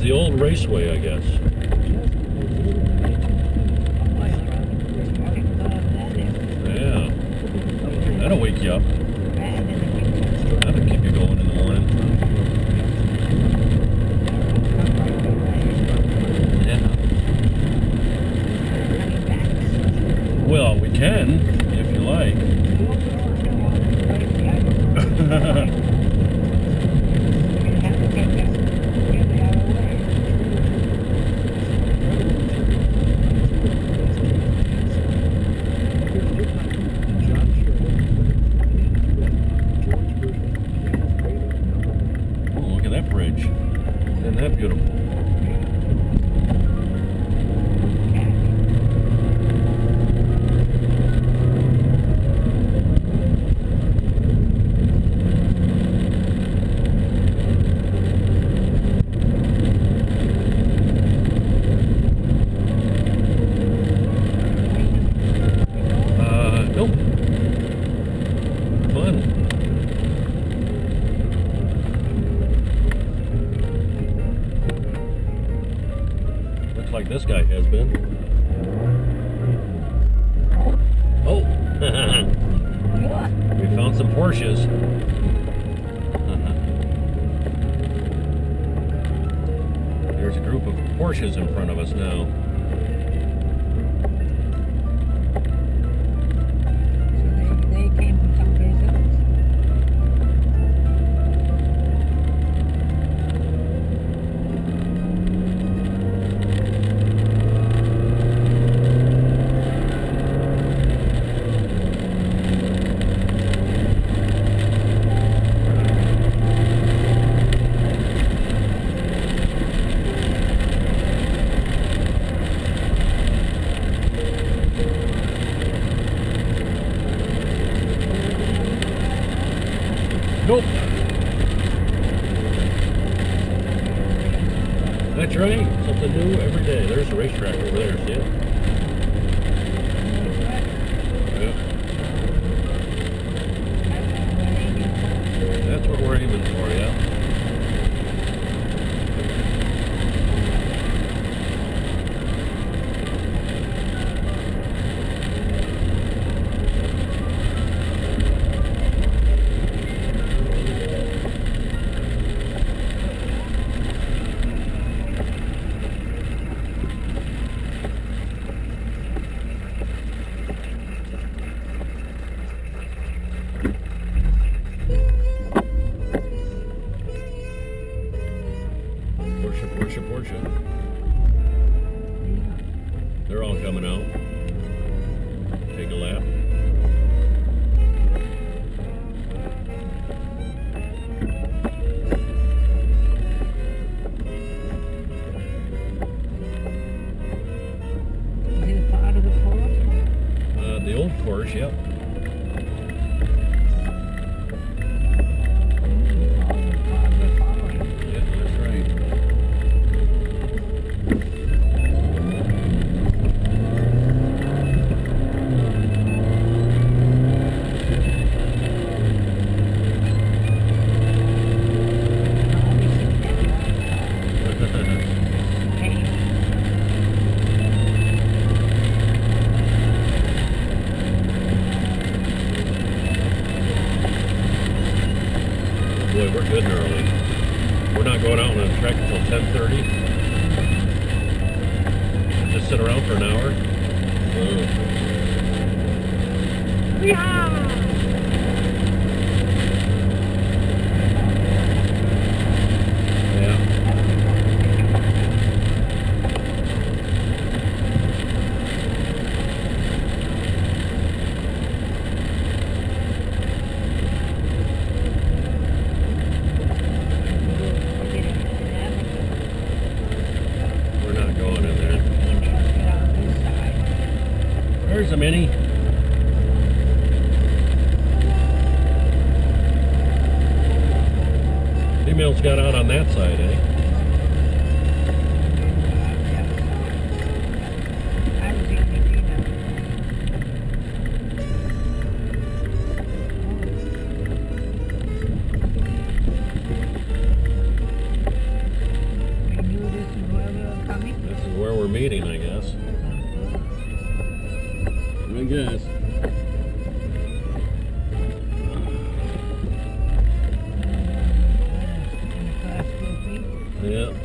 the old raceway, I guess. Yeah. That'll wake you up. That'll keep you going in the morning. Yeah. Well, we can, if you like. Bridge. Isn't that beautiful? Nope. Fun. Like this guy has been. Oh! We found some Porsches. There's a group of Porsches in front of us now. So they came from someplace else. Nope. That's right. Something new every day. There's a racetrack over there, see it? Yep. That's what we're aiming for, yeah. Porsche. They're all coming out. Take a lap. Is it part of the course? The old course, yep. Boy, we're good and early. We're not going out on the track until 10:30. Just sit around for an hour. Yeah. There's a Mini. Females got out on that side, eh? We knew meeting, I guess. I guess. Yeah.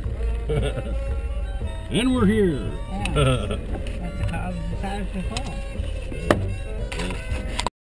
And we're here. Yeah. That's the cause of the fall.